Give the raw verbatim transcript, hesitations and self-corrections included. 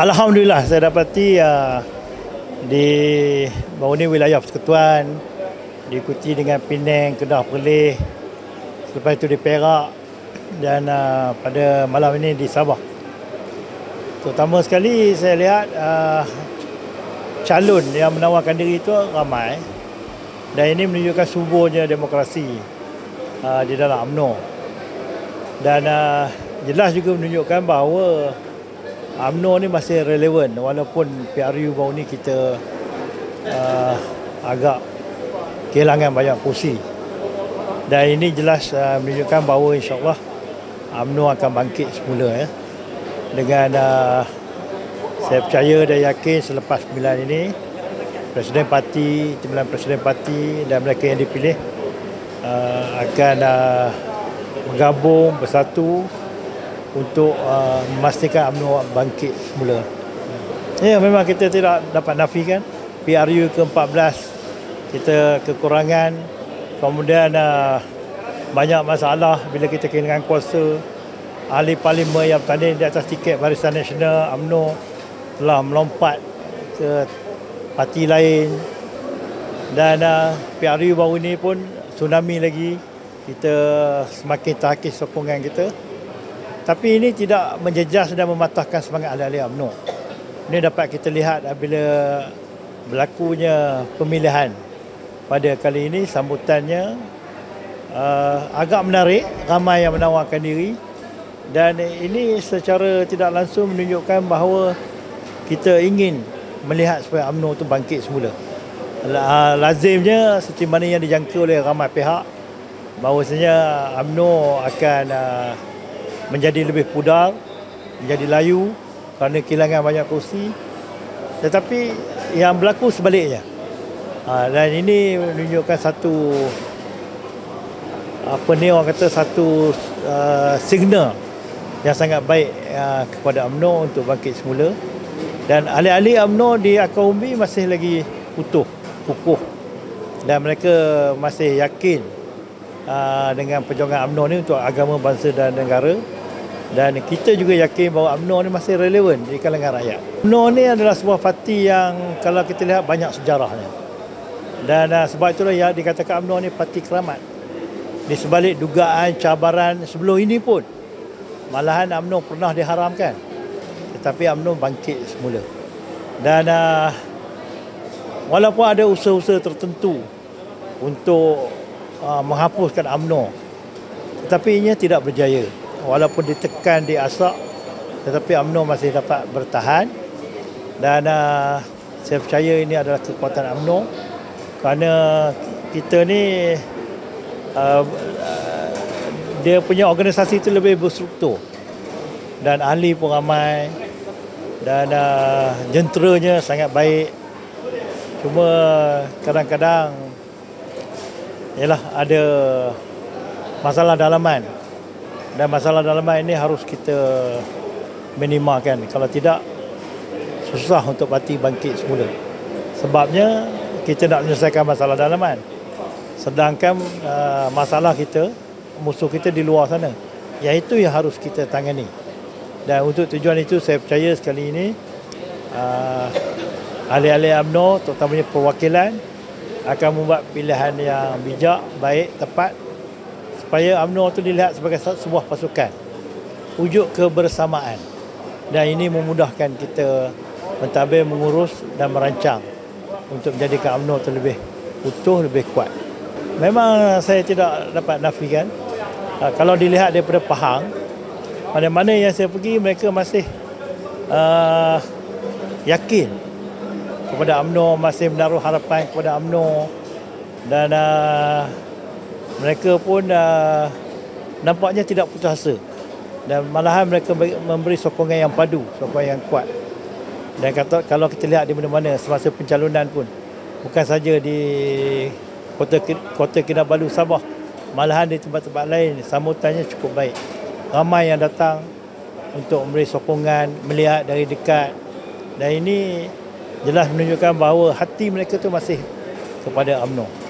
Alhamdulillah saya dapati uh, di baru ni wilayah Persekutuan diikuti dengan Penang, Kedah, Perlis, selepas itu di Perak dan uh, pada malam ini di Sabah. Terutama sekali saya lihat uh, calon yang menawarkan diri itu ramai dan ini menunjukkan suburnya demokrasi uh, di dalam UMNO. Dan uh, jelas juga menunjukkan bahawa UMNO ni masih relevan walaupun P R U baru ni kita uh, agak kehilangan banyak kursi. Dan ini jelas uh, menunjukkan bahawa insya-Allah UMNO akan bangkit semula ya. Dengan uh, saya percaya dan yakin selepas pemilihan ini Presiden Parti, timbalan Presiden Parti dan mereka yang dipilih uh, akan uh, bergabung bersatu untuk uh, memastikan UMNO bangkit semula. Ya, memang kita tidak dapat nafikan P R U ke empat belas kita kekurangan, kemudian uh, banyak masalah bila kita kehilangan kuasa. Ahli parlimen yang bertanding di atas tiket Barisan Nasional UMNO telah melompat ke parti lain dan uh, P R U baru ini pun tsunami lagi, kita semakin terhakis sokongan kita. Tapi ini tidak menjejas dan mematahkan semangat ahli-ahli UMNO. Ini dapat kita lihat bila berlakunya pemilihan pada kali ini, sambutannya uh, agak menarik, ramai yang menawarkan diri dan ini secara tidak langsung menunjukkan bahawa kita ingin melihat supaya UMNO itu bangkit semula. Lazimnya seperti mana yang dijangka oleh ramai pihak bahawasanya UMNO akan uh, menjadi lebih pudar, menjadi layu kerana kehilangan banyak kursi. Tetapi yang berlaku sebaliknya. Ha, dan ini menunjukkan satu apa ni orang kata satu uh, signal yang sangat baik uh, kepada UMNO untuk bangkit semula. Dan ahli-ahli UMNO di akar umbi masih lagi utuh, kukuh dan mereka masih yakin uh, dengan perjuangan UMNO ni untuk agama, bangsa dan negara. Dan kita juga yakin bahawa UMNO ni masih relevan di kalangan rakyat. UMNO ni adalah sebuah parti yang kalau kita lihat banyak sejarahnya. Dan uh, sebab itulah ya dikatakan UMNO ni parti keramat. Di sebalik dugaan cabaran sebelum ini pun, malahan UMNO pernah diharamkan. Tetapi UMNO bangkit semula. Dan uh, walaupun ada usaha-usaha tertentu untuk uh, menghapuskan UMNO, tetapi ianya tidak berjaya. Walaupun ditekan, diasak, tetapi UMNO masih dapat bertahan. Dan uh, saya percaya ini adalah kekuatan UMNO kerana kita ni uh, uh, dia punya organisasi itu lebih berstruktur dan ahli pun ramai dan uh, jenteranya sangat baik. Cuma kadang-kadang ialah ada masalah dalaman. Dan masalah dalaman ini harus kita minimalkan. Kalau tidak, susah untuk parti bangkit semula. Sebabnya, kita nak menyelesaikan masalah dalaman. Sedangkan uh, masalah kita, musuh kita di luar sana. Yang itu yang harus kita tangani. Dan untuk tujuan itu, saya percaya sekali ini, uh, ahli-ahli UMNO, terutamanya perwakilan, akan membuat pilihan yang bijak, baik, tepat, supaya UMNO itu dilihat sebagai sebuah pasukan wujud kebersamaan dan ini memudahkan kita mentadbir, mengurus dan merancang untuk menjadikan UMNO itu lebih utuh, lebih kuat. Memang saya tidak dapat nafikan kalau dilihat daripada Pahang, mana-mana yang saya pergi mereka masih uh, yakin kepada UMNO, masih menaruh harapan kepada UMNO dan uh, mereka pun uh, nampaknya tidak putus asa dan malahan mereka memberi sokongan yang padu, sokongan yang kuat. Dan kata, kalau kita lihat di mana-mana semasa pencalonan pun, bukan saja di Kota Kota Kinabalu, Sabah, malahan di tempat-tempat lain sambutannya cukup baik. Ramai yang datang untuk memberi sokongan, melihat dari dekat, dan ini jelas menunjukkan bahawa hati mereka tu masih kepada UMNO.